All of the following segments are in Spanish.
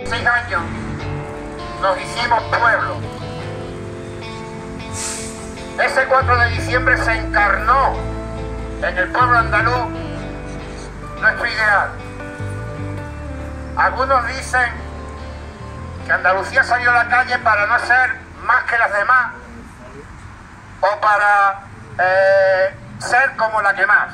6 años nos hicimos pueblo. Ese 4 de diciembre se encarnó en el pueblo andaluz nuestro ideal. Algunos dicen que Andalucía salió a la calle para no ser más que las demás o para ser como la que más.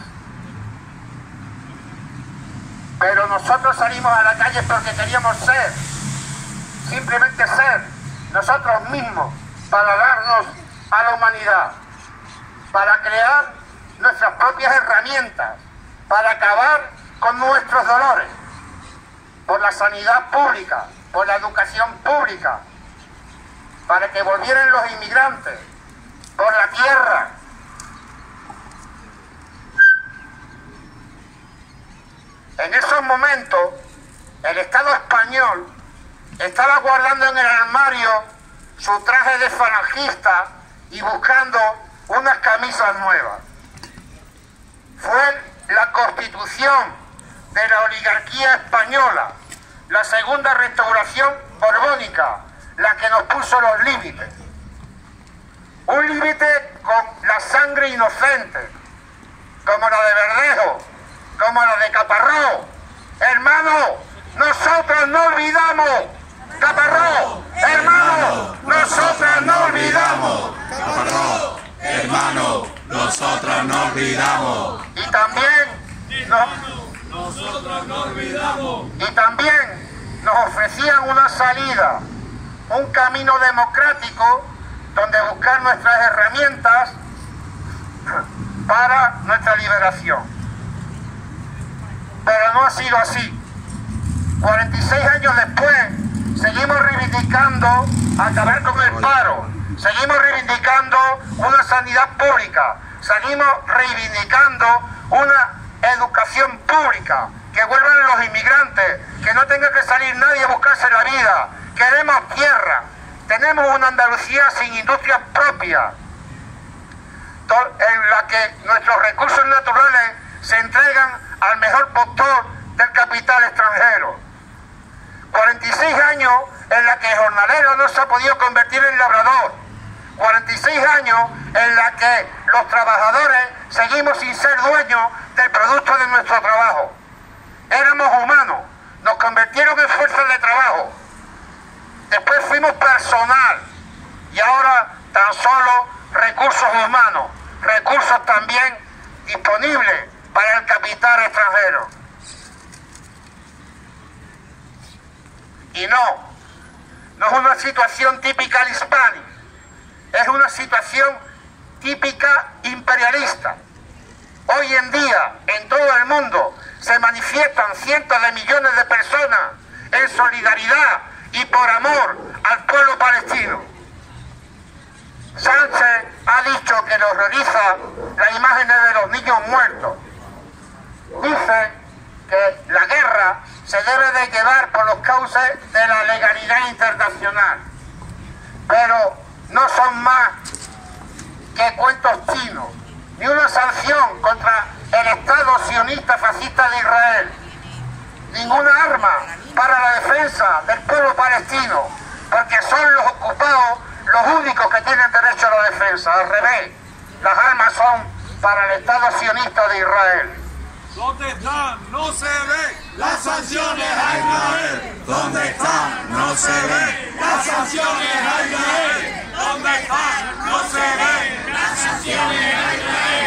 Pero nosotros salimos a la calle porque queríamos ser, simplemente ser nosotros mismos, para darnos a la humanidad, para crear nuestras propias herramientas, para acabar con nuestros dolores, por la sanidad pública, por la educación pública, para que volvieran los inmigrantes, por la tierra. En esos momentos, el Estado español estaba guardando en el armario su traje de falangista y buscando unas camisas nuevas. Fue la Constitución de la oligarquía española, la segunda restauración borbónica, la que nos puso los límites. Un límite con la sangre inocente, como la de Verdejo, como la de Caparrós. Hermano, nosotros no olvidamos. Caparrós, hermano, nosotros no olvidamos. Caparrós, hermano, nosotros no olvidamos. Y también nosotros no olvidamos. Y también nos ofrecían una salida, un camino democrático donde buscar nuestras herramientas para nuestra liberación. Pero no ha sido así. 46 años después, seguimos reivindicando acabar con el paro, seguimos reivindicando una sanidad pública, seguimos reivindicando una educación pública, que vuelvan los inmigrantes, que no tenga que salir nadie a buscarse la vida. Queremos tierra, tenemos una Andalucía sin industria propia, en la que nuestros recursos naturales se entregan al mejor postor del capital extranjero. 46 años en la que el jornalero no se ha podido convertir en labrador. 46 años en la que los trabajadores seguimos sin ser dueños del producto de nuestro trabajo. Éramos humanos, nos convirtieron en fuerzas de trabajo. Después fuimos personal y ahora tan solo recursos humanos, recursos también disponibles para el capital extranjero. Y no es una situación típica hispánica, es una situación típica imperialista. Hoy en día, en todo el mundo, se manifiestan cientos de millones de personas en solidaridad y por amor al pueblo palestino. Sánchez ha dicho que le horroriza las imágenes de los niños muertos. Dice que la guerra se debe de llevar por los cauces de la legalidad internacional. Pero no son más que cuentos chinos, ni una sanción contra el Estado sionista fascista de Israel, ninguna arma para la defensa del pueblo palestino, porque son los ocupados los únicos que tienen derecho a la defensa. Al revés, las armas son para el Estado sionista de Israel. ¿Dónde están? No se ven las sanciones a Israel. ¿Dónde están? No se ven las sanciones a Israel. ¿Dónde están? No se ven las sanciones a Israel.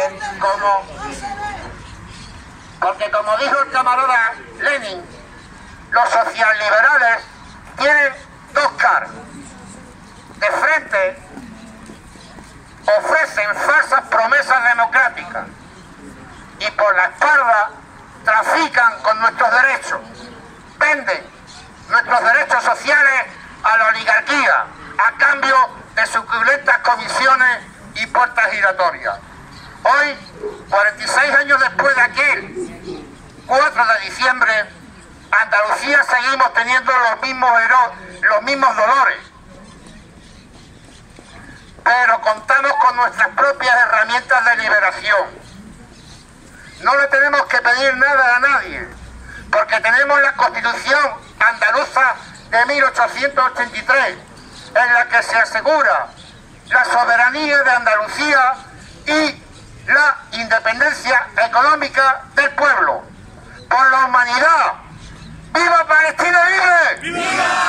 Porque como dijo el camarada Lenin, los socialliberales tienen dos caras. De frente ofrecen falsas promesas democráticas y por la espalda trafican con nuestros derechos, venden nuestros derechos sociales a la oligarquía a cambio de suculentas comisiones y puertas giratorias. Hoy, 46 años después de aquel 4 de diciembre, Andalucía seguimos teniendo los mismos dolores, pero contamos con nuestras propias herramientas de liberación. No le tenemos que pedir nada a nadie, porque tenemos la Constitución andaluza de 1883, en la que se asegura la soberanía de Andalucía y la independencia económica del pueblo. Por la humanidad. ¡Viva Palestina libre! ¡Viva!